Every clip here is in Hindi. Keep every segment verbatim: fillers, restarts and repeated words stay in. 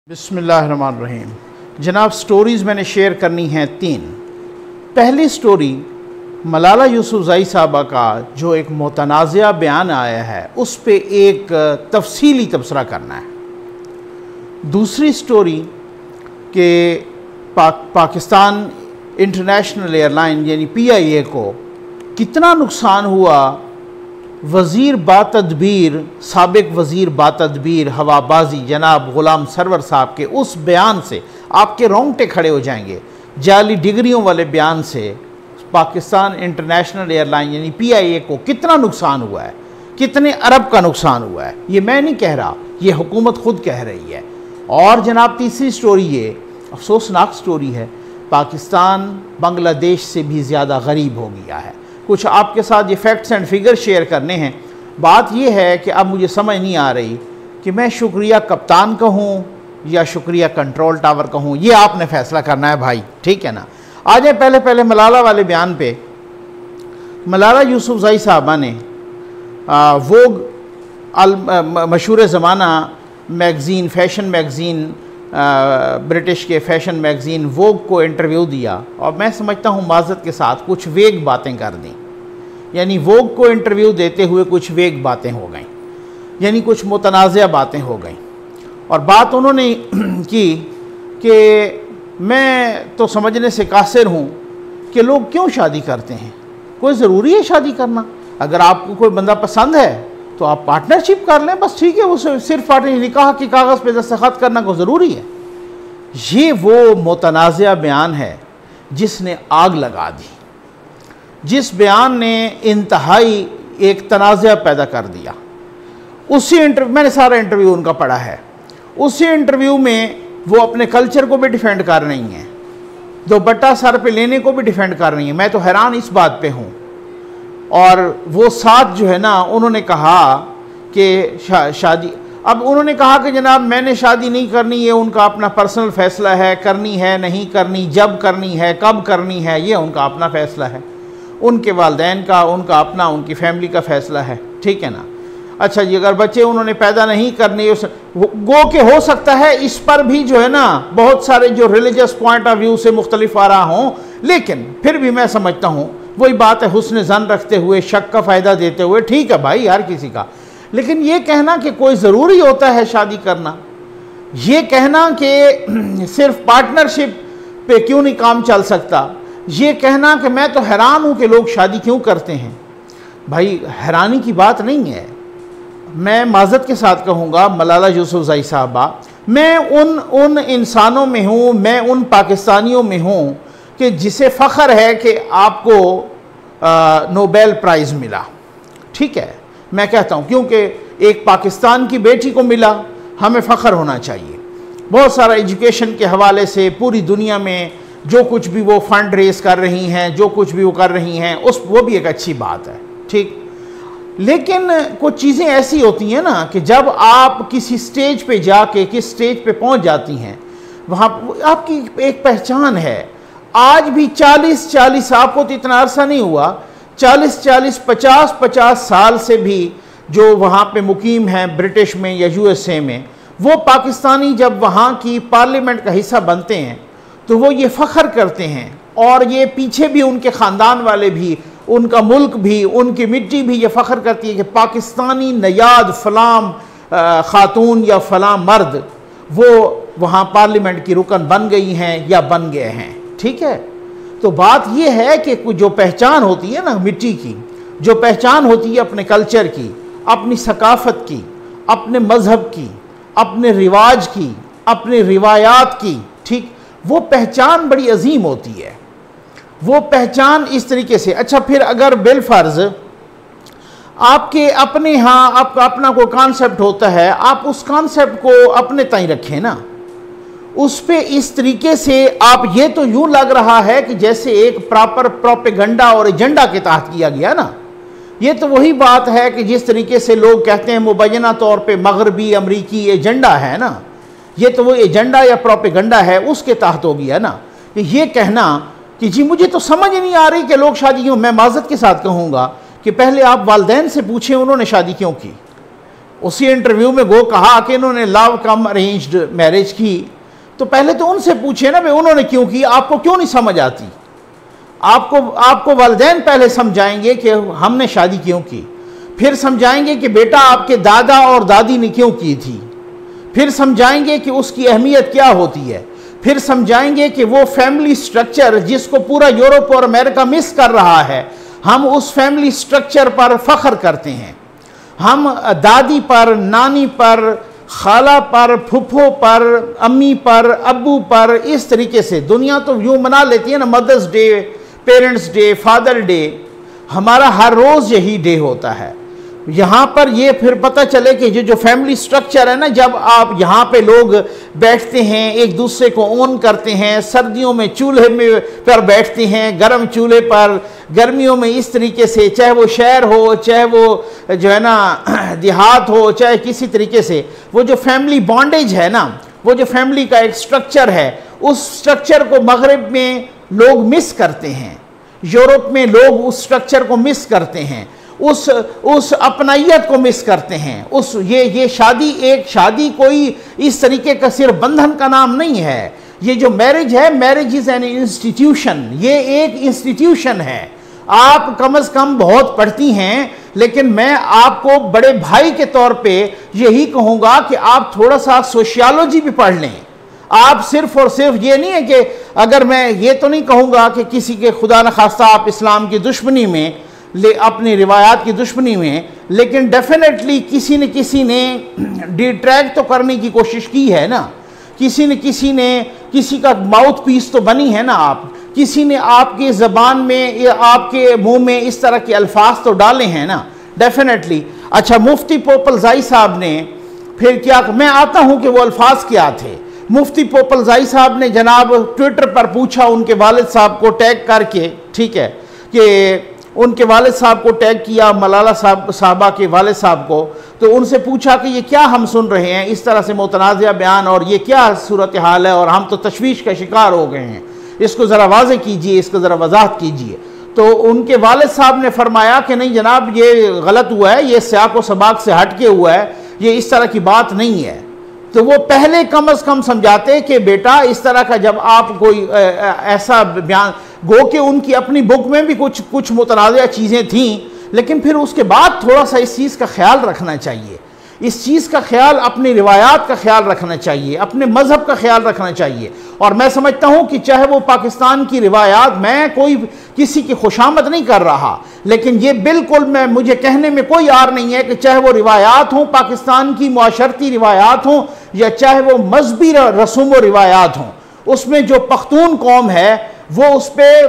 बिस्मिल्लाहिर्रहमानिर्रहीम। जनाब, स्टोरीज़ मैंने शेयर करनी हैं तीन। पहली स्टोरी मलाला यूसुफ़ज़ई साहबा का जो एक मुतनाज़िया बयान आया है उस पे एक तफसीली तबसरा करना है। दूसरी स्टोरी के पा, पाकिस्तान इंटरनेशनल एयरलाइन यानी पी आई ए को कितना नुकसान हुआ वज़ीर बातदबीर साबिक वज़ीर बातदबीर हवाबाजी जनाब ग़ुलाम सरवर साहब के उस बयान से आपके रोंगटे खड़े हो जाएंगे। जाली डिग्रियों वाले बयान से पाकिस्तान इंटरनेशनल एयरलाइन यानी पी आई ए को कितना नुकसान हुआ है, कितने अरब का नुकसान हुआ है, ये मैं नहीं कह रहा, ये हुकूमत खुद कह रही है। और जनाब तीसरी स्टोरी ये अफसोसनाक स्टोरी है, पाकिस्तान बांग्लादेश से भी ज़्यादा गरीब हो गया है। कुछ आपके साथ ये फैक्ट्स एंड फिगर शेयर करने हैं। बात ये है कि अब मुझे समझ नहीं आ रही कि मैं शुक्रिया कप्तान कहूँ या शुक्रिया कंट्रोल टावर कहूँ, ये आपने फैसला करना है भाई, ठीक है ना। आ जाए पहले पहले मलाला वाले बयान पे। मलाला यूसुफ़ज़ई साहबा ने वोग मशहूर ज़माना मैगज़ीन, फ़ैशन मैगज़ीन, ब्रिटिश के फ़ैशन मैगज़ीन वोग को इंटरव्यू दिया और मैं समझता हूँ माज़रत के साथ कुछ वेग बातें कर दी। यानी वोग को इंटरव्यू देते हुए कुछ वेग बातें हो गई, यानी कुछ मुतनाज़िया बातें हो गई। और बात उन्होंने की कि मैं तो समझने से कासिर हूँ कि लोग क्यों शादी करते हैं, कोई ज़रूरी है शादी करना? अगर आपको कोई बंदा पसंद है तो आप पार्टनरशिप कर लें, बस ठीक है। वो सिर्फ पार्टनर निकाह के कागज़ पे दस्तखत करना को ज़रूरी है? ये वो मुतनाज़िया बयान है जिसने आग लगा दी, जिस बयान ने इंतहाई एक तनाज़ा पैदा कर दिया। उसी इंटरव्यू, मैंने सारा इंटरव्यू उनका पढ़ा है, उसी इंटरव्यू में वो अपने कल्चर को भी डिफेंड कर रही हैं, दुपट्टा सर पे लेने को भी डिफेंड कर रही हैं। मैं तो हैरान इस बात पे हूँ। और वो साथ जो है ना, उन्होंने कहा कि शा, शादी अब उन्होंने कहा कि जनाब मैंने शादी नहीं करनी, ये उनका अपना पर्सनल फ़ैसला है, करनी है नहीं करनी, जब करनी है कब करनी है, ये उनका अपना फ़ैसला है, उनके वालिदैन का, उनका अपना, उनकी फैमिली का फ़ैसला है, ठीक है ना। अच्छा जी, अगर बच्चे उन्होंने पैदा नहीं करने, गो के हो सकता है इस पर भी जो है ना बहुत सारे जो रिलीजियस पॉइंट ऑफ व्यू से मुख्तलिफ आ रहा हों, लेकिन फिर भी मैं समझता हूँ वही बात है, हुस्न ज़न रखते हुए, शक का फ़ायदा देते हुए, ठीक है भाई हर किसी का। लेकिन ये कहना कि कोई ज़रूरी होता है शादी करना, ये कहना कि सिर्फ पार्टनरशिप पे क्यों नहीं काम चल सकता, ये कहना कि मैं तो हैरान हूँ कि लोग शादी क्यों करते हैं, भाई हैरानी की बात नहीं है। मैं माज़रत के साथ कहूँगा मलाला यूसुफ़ज़ई साहबा, मैं उन उन इंसानों में हूँ, मैं उन पाकिस्तानियों में हूँ कि जिसे फ़ख्र है कि आपको नोबेल प्राइज़ मिला, ठीक है, मैं कहता हूँ, क्योंकि एक पाकिस्तान की बेटी को मिला, हमें फ़ख्र होना चाहिए। बहुत सारा एजुकेशन के हवाले से पूरी दुनिया में जो कुछ भी वो फ़ंड रेज़ कर रही हैं, जो कुछ भी वो कर रही हैं, उस वो भी एक अच्छी बात है, ठीक। लेकिन कुछ चीज़ें ऐसी होती हैं ना कि जब आप किसी स्टेज पे जाके किस स्टेज पे पहुंच जाती हैं, वहाँ आपकी एक पहचान है। आज भी चालीस चालीस, आपको तो इतना अरसा नहीं हुआ, चालीस चालीस पचास पचास साल से भी जो वहाँ पे मुकीम हैं ब्रिटिश में या यू एस ए में, वो पाकिस्तानी जब वहाँ की पार्लियामेंट का हिस्सा बनते हैं तो वो ये फ़ख्र करते हैं, और ये पीछे भी उनके ख़ानदान वाले भी, उनका मुल्क भी, उनकी मिट्टी भी ये फ़ख्र करती है कि पाकिस्तानी नयाद फ़लाम ख़ातून या फ़लाम मर्द वो वहाँ पार्लियामेंट की रुकन बन गई हैं या बन गए हैं, ठीक है। तो बात ये है कि जो पहचान होती है ना मिट्टी की, जो पहचान होती है अपने कल्चर की, अपनी सकाफ़त की, अपने मज़हब की, अपने रिवाज की, अपने रिवायात की, ठीक, वो पहचान बड़ी अजीम होती है। वो पहचान इस तरीके से, अच्छा फिर अगर बिलफ़र्ज़ आपके अपने यहाँ आपका अपना कोई कॉन्सेप्ट होता है, आप उस कॉन्सेप्ट को अपने ताईं रखें ना, उस पे इस तरीके से आप, ये तो यूँ लग रहा है कि जैसे एक प्रॉपर प्रोपेगेंडा और एजेंडा के तहत किया गया ना। ये तो वही बात है कि जिस तरीके से लोग कहते हैं मुबैना तौर पे मगरबी अमरीकी एजेंडा है ना, ये तो वो एजेंडा या प्रोपेगेंडा है, उसके तहत हो गया ना। ये कहना कि जी मुझे तो समझ नहीं आ रही कि लोग शादी क्यों, मैं माज़रत के साथ कहूँगा कि पहले आप वालिदैन से पूछें उन्होंने शादी क्यों की, उसी इंटरव्यू में गो कहा कि इन्होंने लव कम अरेंज्ड मैरिज की, तो पहले तो उनसे पूछे ना भाई उन्होंने क्यों की, आपको क्यों नहीं समझ आती? आपको आपको वालिदैन पहले समझाएंगे कि हमने शादी क्यों की, फिर समझाएंगे कि बेटा आपके दादा और दादी ने क्यों की थी, फिर समझाएंगे कि उसकी अहमियत क्या होती है, फिर समझाएंगे कि वो फैमिली स्ट्रक्चर जिसको पूरा यूरोप और अमेरिका मिस कर रहा है, हम उस फैमिली स्ट्रक्चर पर फख्र करते हैं। हम दादी पर, नानी पर, खाला पर, फुफो पर, अम्मी पर, अब्बू पर, इस तरीके से दुनिया तो यूँ मना लेती है ना, mothers day, parents day, father day, हमारा हर रोज़ यही डे होता है। यहाँ पर ये फिर पता चले कि जो जो फैमिली स्ट्रक्चर है ना, जब आप यहाँ पे लोग बैठते हैं, एक दूसरे को ओन करते हैं, सर्दियों में चूल्हे में पर बैठते हैं, गर्म चूल्हे पर, गर्मियों में इस तरीके से, चाहे वो शहर हो, चाहे वो जो है ना देहात हो, चाहे किसी तरीके से, वो जो फैमिली बॉन्डेज है ना, वो जो फैमिली का एक स्ट्रक्चर है, उस स्ट्रक्चर को मगरिब में लोग मिस करते हैं, यूरोप में लोग उस स्ट्रक्चर को मिस करते हैं, उस उस अपनाइयत को मिस करते हैं। उस ये ये शादी एक शादी कोई इस तरीके का सिर्फ बंधन का नाम नहीं है। ये जो मैरिज है, मैरिज इज़ एन इंस्टीट्यूशन, ये एक इंस्टीट्यूशन है। आप कम अज़ कम बहुत पढ़ती हैं, लेकिन मैं आपको बड़े भाई के तौर पे यही कहूँगा कि आप थोड़ा सा सोशियोलॉजी भी पढ़ लें। आप सिर्फ और सिर्फ ये नहीं है कि अगर मैं ये तो नहीं कहूँगा कि किसी के खुदा न खास्ता आप इस्लाम की दुश्मनी में ले, अपनी रिवायात की दुश्मनी में, लेकिन डेफिनेटली किसी न किसी ने डिट्रैक्ट तो करने की कोशिश की है ना, किसी न किसी ने किसी का माउथ पीस तो बनी है ना आप, किसी ने आपकी ज़बान में या आपके मुंह में इस तरह के अल्फाज तो डाले हैं ना, डेफिनेटली। अच्छा, मुफ्ती पोपलजाई साहब ने फिर क्या, मैं आता हूँ कि वो अल्फाज क्या थे। मुफ्ती पोपलजाई साहब ने जनाब ट्विटर पर पूछा उनके वालिद साहब को टैग करके, ठीक है, कि उनके वालिद साहब को टैग किया, मलाला साहब साहबा के वालिद साहब को, तो उनसे पूछा कि ये क्या हम सुन रहे हैं, इस तरह से मुतनाज़िया बयान, और ये क्या सूरत हाल है, और हम तो तशवीश का शिकार हो गए हैं, इसको ज़रा वाज़े कीजिए, इसको ज़रा वजाहत कीजिए। तो उनके वालिद साहब ने फरमाया कि नहीं जनाब, ये गलत हुआ है, ये सियाक व सबाक से हट के हुआ है, ये इस तरह की बात नहीं है। तो वो पहले कम अज़ कम समझाते कि बेटा इस तरह का जब आप कोई ऐसा बयान, गो के उनकी अपनी बुक में भी कुछ कुछ मुतनाज़िया चीज़ें थीं, लेकिन फिर उसके बाद थोड़ा सा इस चीज़ का ख्याल रखना चाहिए, इस चीज़ का ख्याल, अपनी रिवायात का ख्याल रखना चाहिए, अपने मज़हब का ख्याल रखना चाहिए। और मैं समझता हूँ कि चाहे वो पाकिस्तान की रिवायात, मैं कोई किसी की खुशामद नहीं कर रहा, लेकिन ये बिल्कुल मैं मुझे कहने में कोई आर नहीं है कि चाहे वो रिवायात हों, पाकिस्तान की मुआशरती रिवायात हों, या चाहे वो मजहबी रसूम व रिवायात हों, उसमें जो पख्तून कौम है वो उस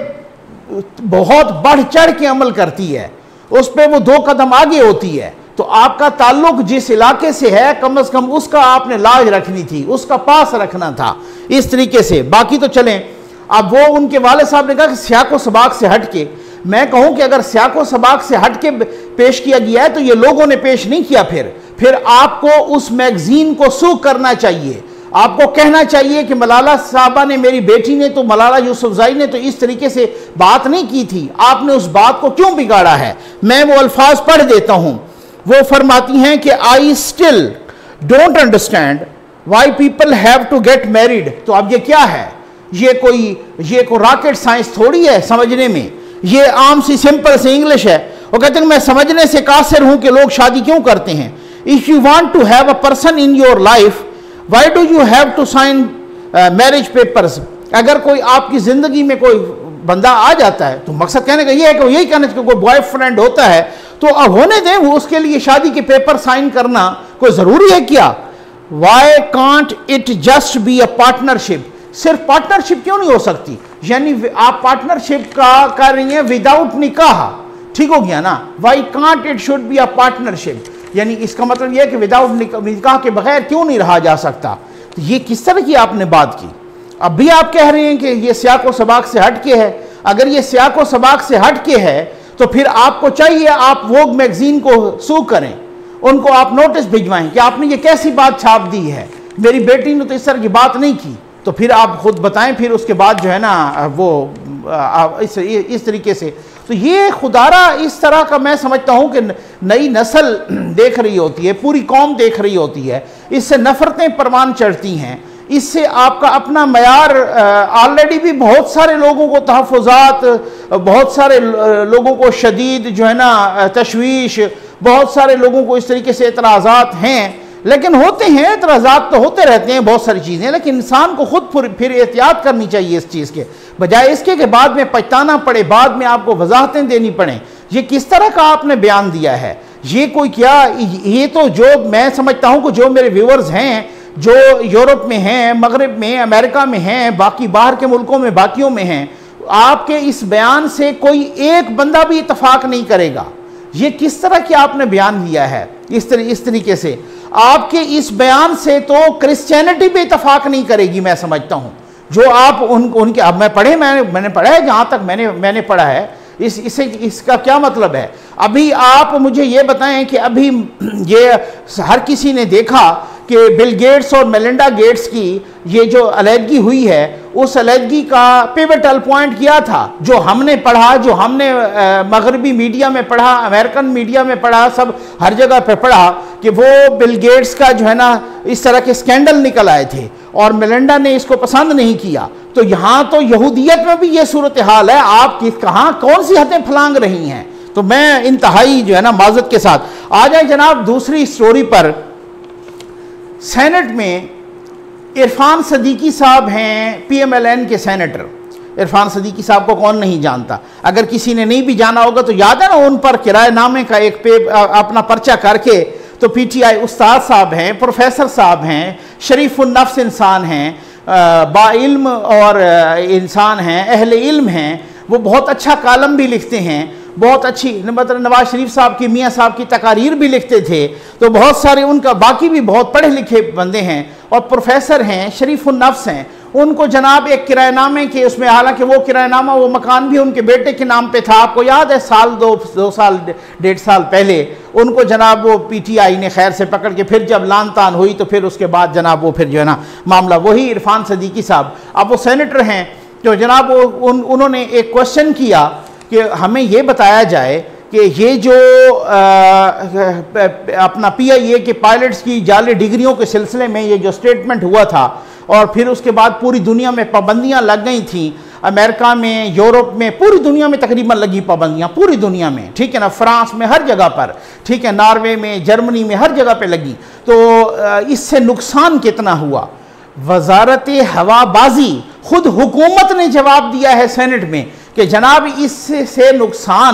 पर बहुत बढ़ चढ़ के अमल करती है, उस पर वो दो कदम आगे होती है। तो आपका ताल्लुक जिस इलाके से है, कम अज़ कम उसका आपने लाज रखनी थी, उसका पास रखना था, इस तरीके से। बाकी तो चलें, अब वो उनके वाले साहब ने कहा कि सियाक व सबाक से हट के, मैं कहूँ कि अगर सियाक व सबाक से हट के पेश किया गया है तो ये लोगों ने पेश नहीं किया, फिर फिर आपको उस मैगजीन को सू करना चाहिए, आपको कहना चाहिए कि मलाला साहबा ने, मेरी बेटी ने तो, मलाला यूसुफज़ई ने तो इस तरीके से बात नहीं की थी, आपने उस बात को क्यों बिगाड़ा है। मैं वो अल्फाज पढ़ देता हूँ। वो फरमाती हैं कि I still don't understand why people have to get married. तो अब ये क्या है, ये कोई ये कोई रॉकेट साइंस थोड़ी है समझने में, ये आम सी सिंपल से इंग्लिश है। वो कहते हैं मैं समझने से कासिर हूं कि लोग शादी क्यों करते हैं। If you want to have a person in your life, why do you have to sign marriage papers. अगर कोई आपकी जिंदगी में कोई बंदा आ जाता है तो मकसद कहने का ये है कि यही कहने का कोई बॉयफ्रेंड होता है तो अब होने दें, वो उसके लिए शादी के पेपर साइन करना कोई ज़रूरी है क्या। Why can't it just be a partnership. सिर्फ पार्टनरशिप क्यों नहीं हो सकती, यानी आप पार्टनरशिप का कर रही हैं विदाउट निकाह, ठीक हो गया ना। Why can't it should be a partnership, यानी इसका मतलब यह है कि विदाउट निकाह के बगैर क्यों नहीं रहा जा सकता। तो ये किस तरह की आपने बात की। अब भी आप कह रहे हैं कि ये सियाक व सबाक से हट के है। अगर ये सियाक व सबाक से हट के है तो फिर आपको चाहिए आप वोग मैगजीन को सू करें, उनको आप नोटिस भिजवाएं कि आपने ये कैसी बात छाप दी है, मेरी बेटी ने तो इस तरह की बात नहीं की। तो फिर आप खुद बताएं, फिर उसके बाद जो है ना वो इस इस तरीके से। तो तो ये खुदारा इस तरह का मैं समझता हूँ कि नई नस्ल देख रही होती है, पूरी कौम देख रही होती है, इससे नफ़रतें परवान चढ़ती हैं, इससे आपका अपना मयार ऑलरेडी भी बहुत सारे लोगों को तहफ़्फ़ुज़ात, बहुत सारे लोगों को शदीद जो है ना तशवीश, बहुत सारे लोगों को इस तरीके से एतराज़ात हैं, लेकिन होते हैं एतराज़ात तो होते रहते हैं बहुत सारी चीज़ें, लेकिन इंसान को खुद फिर एहतियात करनी चाहिए इस चीज़ के बजाय इसके के बाद में पछताना पड़े, बाद में आपको वजाहतें देनी पड़ें। ये किस तरह का आपने बयान दिया है, ये कोई क्या, ये तो जो मैं समझता हूँ कि जो मेरे व्यूअर्स हैं जो यूरोप में हैं, मगरब में, अमेरिका में हैं, बाकी बाहर के मुल्कों में बाकियों में हैं, आपके इस बयान से कोई एक बंदा भी इतफाक नहीं करेगा। ये किस तरह की आपने बयान दिया है इस तरह इस तरीके से, आपके इस बयान से तो क्रिश्चियनिटी भी इतफाक नहीं करेगी मैं समझता हूँ। जो आप उन उनके अब मैं पढ़े मैंने मैंने पढ़ा है, जहाँ तक मैंने मैंने पढ़ा है, इस इसे इसका क्या मतलब है। अभी आप मुझे ये बताएं कि अभी ये हर किसी ने देखा कि बिल गेट्स और मेलिंडा गेट्स की ये जो अलहदगी हुई है, उस अलहदगी का पिवटल पॉइंट किया था, जो हमने पढ़ा, जो हमने मगरबी मीडिया में पढ़ा, अमेरिकन मीडिया में पढ़ा, सब हर जगह पे पढ़ा कि वो बिल गेट्स का जो है ना इस तरह के स्कैंडल निकल आए थे और मेलिंडा ने इसको पसंद नहीं किया। तो यहाँ तो यहूदियत में भी ये सूरत हाल है, आप किस कहाँ कौन सी हदें फलांग रही हैं। तो मैं इंतहाई जो है ना माजरत के साथ आ जाए जनाब दूसरी स्टोरी पर। सेनेट में इरफान सदीकी साहब हैं, पी एम एल एन के सेनेटर। इरफान सदीकी साहब को कौन नहीं जानता, अगर किसी ने नहीं भी जाना होगा तो याद है ना उन पर किराएनामे का एक पे अपना पर्चा करके, तो पी टी आई उस्ताद साहब हैं, प्रोफेसर साहब हैं, शरीफुन नफ्स इंसान हैं, बाइल्म और इंसान हैं, अहले इल्म हैं, वो बहुत अच्छा कालम भी लिखते हैं, बहुत अच्छी मतलब नवाज शरीफ साहब की, मियाँ साहब की तकारीर भी लिखते थे। तो बहुत सारे उनका बाकी भी बहुत पढ़े लिखे बंदे हैं और प्रोफेसर हैं, शरीफुन नफ्स हैं। उनको जनाब एक किराएनामे के उसमें, हालांकि वो किराएनामा वो मकान भी उनके बेटे के नाम पे था, आपको याद है साल दो दो साल डेढ़ साल पहले उनको जनाब वो पी टी आई ने खैर से पकड़ के, फिर जब लान तान हुई तो फिर उसके बाद जनाब वो फिर जो है ना मामला, वही इरफान सदीकी साहब अब वो सेनेटर हैं। तो जनाब वो उन, उन्होंने एक क्वेश्चन किया कि हमें ये बताया जाए कि ये जो आ, अपना पी आई ए के पायलट्स की जाली डिग्रियों के सिलसिले में ये जो स्टेटमेंट हुआ था और फिर उसके बाद पूरी दुनिया में पाबंदियां लग गई थी, अमेरिका में, यूरोप में, पूरी दुनिया में तकरीबन लगी पाबंदियां, पूरी दुनिया में, ठीक है ना, फ्रांस में, हर जगह पर, ठीक है, नॉर्वे में, जर्मनी में, हर जगह पे लगी। तो इससे नुकसान कितना हुआ, वजारत हवाबाजी खुद हुकूमत ने जवाब दिया है सेनेट में कि जनाब इससे नुकसान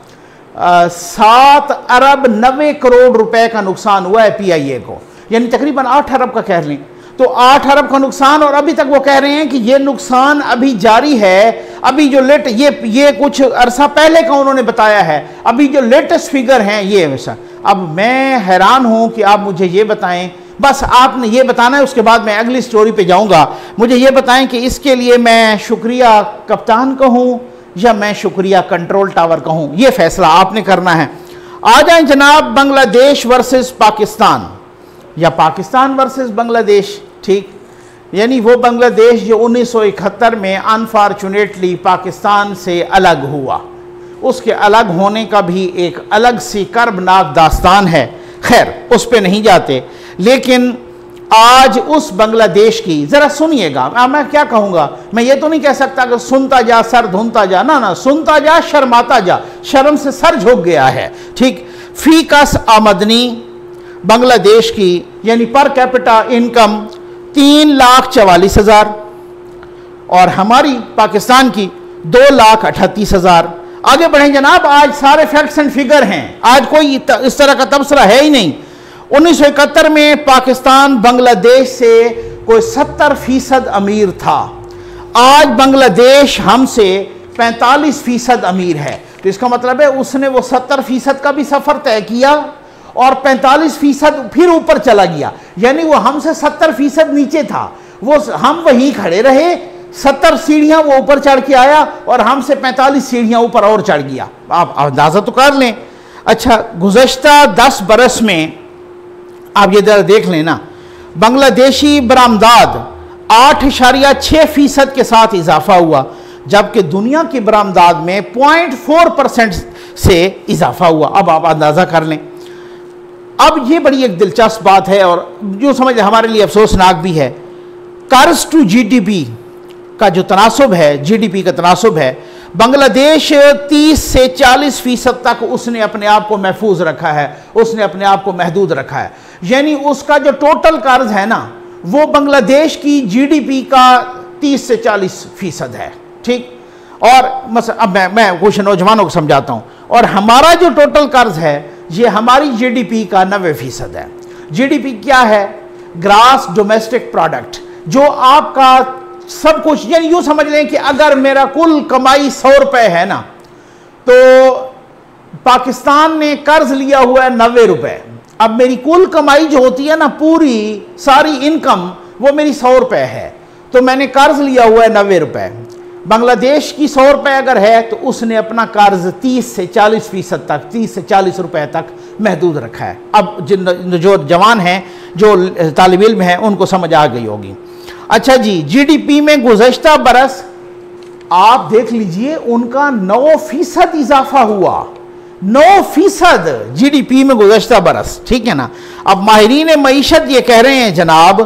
सात अरब नब्बे करोड़ रुपए का नुकसान हुआ है पी आई ए को, यानी तकरीबन आठ अरब का कह लें, तो आठ अरब का नुकसान। और अभी तक वो कह रहे हैं कि ये नुकसान अभी जारी है। अभी जो लेट ये ये कुछ अरसा पहले का उन्होंने बताया है, अभी जो लेटेस्ट फिगर हैं ये वैसा। अब मैं हैरान हूं कि आप मुझे ये बताएं, बस आपने ये बताना है, उसके बाद मैं अगली स्टोरी पे जाऊंगा। मुझे ये बताएं कि इसके लिए मैं शुक्रिया कप्तान कहूं या मैं शुक्रिया कंट्रोल टावर कहूं, ये फैसला आपने करना है। आ जाए जनाब बांग्लादेश वर्सेस पाकिस्तान या पाकिस्तान वर्सेस बांग्लादेश, ठीक, यानी वो बांग्लादेश जो उन्नीस सौ इकहत्तर में अनफॉर्चुनेटली पाकिस्तान से अलग हुआ, उसके अलग होने का भी एक अलग सी कर्बनाक दास्तान है। खैर उस पे नहीं जाते, लेकिन आज उस बांग्लादेश की जरा सुनिएगा। मैं क्या कहूँगा, मैं ये तो नहीं कह सकता कि सुनता जा सर धुनता जा, ना ना, सुनता जा शर्माता जा, शर्म से सर झुक गया है, ठीक। फीकस आमदनी बांग्लादेश की यानी पर कैपिटा इनकम तीन लाख चवालीस हजार और हमारी पाकिस्तान की दो लाख अठतीस हजार। आगे बढ़ें जनाब, आज सारे फैक्ट्स एंड फिगर हैं, आज कोई इस तरह का तबसरा है ही नहीं। उन्नीस सौ इकहत्तर में पाकिस्तान बांग्लादेश से कोई सत्तर फीसद अमीर था, आज बांग्लादेश हमसे पैंतालीस फीसद अमीर है। तो इसका मतलब है उसने वो सत्तर फीसद का भी सफर तय किया और पैंतालीस फीसद फिर ऊपर चला गया, यानी वो हमसे सत्तर फीसद नीचे था, वो हम वहीं खड़े रहे, सत्तर सीढ़ियां वो ऊपर चढ़ के आया और हमसे पैंतालीस सीढ़ियां ऊपर और चढ़ गया। आप अंदाजा तो कर लें। अच्छा, गुज़श्ता दस बरस में आप ये जरा देख लेना, बांग्लादेशी बरामदाद आठ इशारिया छः फीसद के साथ इजाफा हुआ, जबकि दुनिया की बरामदात में पॉइंट फोर परसेंट से इजाफा हुआ। अब आप अंदाज़ा कर लें। अब ये बड़ी एक दिलचस्प बात है और जो समझ हमारे लिए अफसोसनाक भी है, कर्ज टू जीडीपी का जो तनासब है, जीडीपी का तनासब है, बांग्लादेश तीस से चालीस फीसद तक उसने अपने आप को महफूज रखा है, उसने अपने आप को महदूद रखा है। यानी उसका जो टोटल कर्ज है ना, वो बांग्लादेश की जीडीपी का तीस से चालीस फीसद है। ठीक, और मस अब मैं मैं कुछ नौजवानों को समझाता हूँ। और हमारा जो टोटल कर्ज है ये हमारी जीडीपी का नब्बे फीसद है। जीडीपी क्या है? ग्रास डोमेस्टिक प्रोडक्ट, जो आपका सब कुछ, यानी यूं समझ लें कि अगर मेरा कुल कमाई सौ रुपए है ना, तो पाकिस्तान ने कर्ज लिया हुआ है नब्बे रुपए। अब मेरी कुल कमाई जो होती है ना, पूरी सारी इनकम वो मेरी सौ रुपए है, तो मैंने कर्ज लिया हुआ है नब्बे रुपए। बांग्लादेश की सौ रुपए अगर है तो उसने अपना कर्ज तीस से चालीस फीसद तक, तीस से चालीस रुपए तक महदूद रखा है। अब जिन जो जवान हैं, जो तालिब इल्म हैं, उनको समझ आ गई होगी। अच्छा जी, जीडीपी में गुज़श्ता बरस आप देख लीजिए उनका नौ फीसद इजाफा हुआ, नौ फीसद जीडीपी में गुज़श्ता बरस। ठीक है ना। अब माहिरीन मईशत ये कह रहे हैं जनाब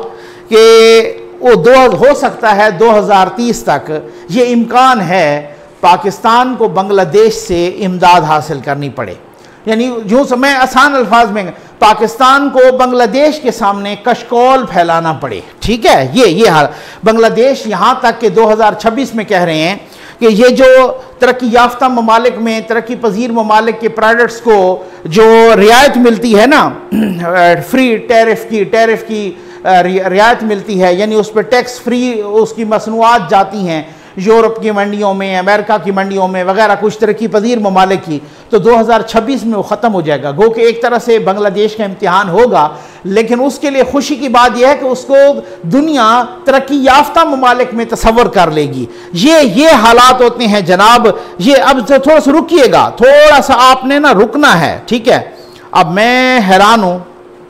कि वो दो हो सकता है दो हज़ार तीस तक ये इम्कान है पाकिस्तान को बांग्लादेश से इमदाद हासिल करनी पड़े। यानी जो समय आसान अल्फाज में, पाकिस्तान को बांग्लादेश के सामने कशकोल फैलाना पड़े। ठीक है, ये ये हाल बांग्लादेश यहाँ तक कि दो हज़ार छब्बीस में कह रहे हैं कि ये जो तरक्की याफ्ता ममालिक में, तरक्की पजीर ममालिक के प्रोडक्ट्स को जो रियायत मिलती है ना, फ्री टैरिफ की टैरिफ की रियायत मिलती है, यानी उस पर टैक्स फ्री उसकी मसनूआत जाती हैं यूरोप की मंडियों में, अमेरिका की मंडियों में वगैरह, कुछ तरक्की पजीर ममालिक की, तो दो हज़ार छब्बीस में वो ख़त्म हो जाएगा। गो कि एक तरह से बांग्लादेश का इम्तिहान होगा, लेकिन उसके लिए खुशी की बात यह है कि उसको दुनिया तरक्की याफ्ता ममालिक में तस्वर कर लेगी। ये ये हालात होते हैं जनाब। ये अब थोड़ा सा रुकिएगा, थोड़ा सा आपने ना रुकना है। ठीक है। अब मैं हैरान हूँ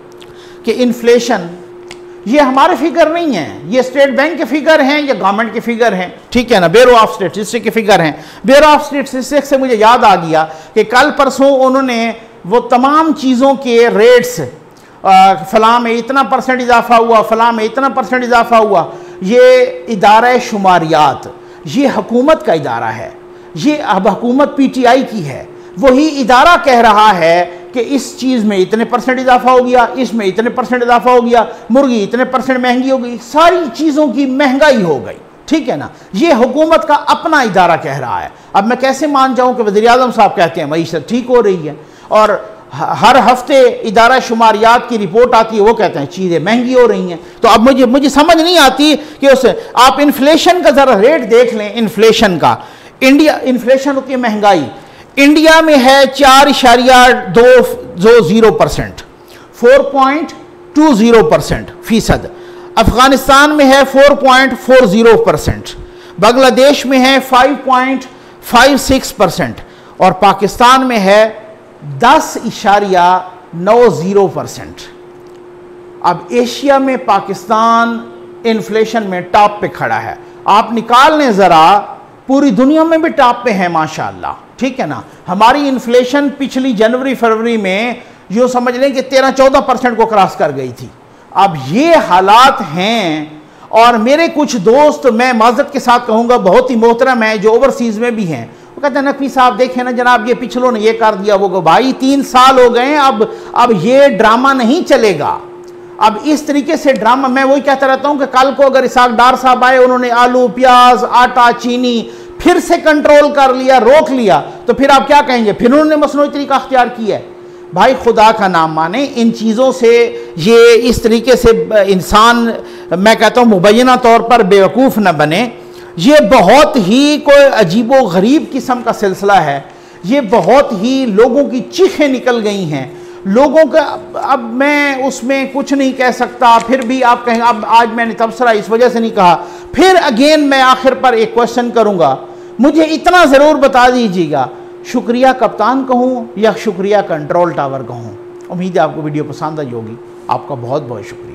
कि इन्फ्लेशन, ये हमारे फिगर नहीं है, ये स्टेट बैंक के फिगर हैं या गवर्नमेंट के फिगर हैं। ठीक है ना, ब्यूरो ऑफ स्टैटिस्टिक्स के फिगर हैं। ब्यूरो ऑफ स्टैटिस्टिक्स से मुझे याद आ गया कि कल परसों उन्होंने वो तमाम चीज़ों के रेट्स, फलां में इतना परसेंट इजाफा हुआ, फलां में इतना परसेंट इजाफा हुआ। ये इदारा शुमारियात, ये हुकूमत का इदारा है, ये अब हुकूमत पीटीआई की है। वही इदारा कह रहा है कि इस चीज़ में इतने परसेंट इजाफा हो गया, इसमें इतने परसेंट इजाफा हो गया, मुर्गी इतने परसेंट महंगी हो गई, सारी चीज़ों की महंगाई हो गई। ठीक है ना, ये हुकूमत का अपना इदारा कह रहा है। अब मैं कैसे मान जाऊं कि वज़ीर आज़म साहब कहते हैं मईशत ठीक हो रही है, और हर हफ्ते इदारा शुमारियात की रिपोर्ट आती है, वो कहते हैं चीज़ें महंगी हो रही हैं। तो अब मुझे मुझे समझ नहीं आती कि उस आप इन्फ्लेशन का ज़रा रेट देख लें। इन्फ्लेशन का, इंडिया इन्फ्लेशन होती है महंगाई, इंडिया में है चार इशारिया दो दो zero percent, four point two zero percent फीसद। अफगानिस्तान में है four point four zero percent, Bangladesh में है five point five six percent, और पाकिस्तान में है दस इशारिया नौ जीरो परसेंट। अब एशिया में पाकिस्तान इन्फ्लेशन में टॉप पे खड़ा है। आप निकाल लें ज़रा, पूरी दुनिया में भी टॉप पे है माशाअल्लाह। ठीक है ना। हमारी इन्फ्लेशन पिछली जनवरी फरवरी में यूँ समझ लें कि तेरह चौदह परसेंट को क्रॉस कर गई थी। अब ये हालात हैं, और मेरे कुछ दोस्त, मैं माज़रत के साथ कहूँगा बहुत ही मोहतरम है, जो ओवरसीज़ में भी हैं, वो कहते हैं नकवी साहब देखें ना जनाब, ये पिछलों ने ये कर दिया, वो भाई तीन साल हो गए, अब अब ये ड्रामा नहीं चलेगा। अब इस तरीके से ड्रामा, मैं वही कहता रहता हूँ कि कल को अगर इसाक डार साहब आए, उन्होंने आलू प्याज आटा चीनी फिर से कंट्रोल कर लिया, रोक लिया, तो फिर आप क्या कहेंगे? फिर उन्होंने मसनूई तरीका अख्तियार किया है। भाई खुदा का नाम माने, इन चीज़ों से ये इस तरीके से इंसान, मैं कहता हूँ मुबैना तौर पर बेवकूफ़ न बने। ये बहुत ही कोई अजीबो गरीब किस्म का सिलसिला है। ये बहुत ही लोगों की चीखें निकल गई हैं, लोगों का। अब मैं उसमें कुछ नहीं कह सकता, फिर भी आप कहेंगे, अब आज मैंने तबसरा इस वजह से नहीं कहा, फिर अगेन मैं आखिर पर एक क्वेश्चन करूँगा, मुझे इतना ज़रूर बता दीजिएगा, शुक्रिया कप्तान कहूँ या शुक्रिया कंट्रोल टावर कहूँ? उम्मीद है आपको वीडियो पसंद आई होगी। आपका बहुत बहुत शुक्रिया।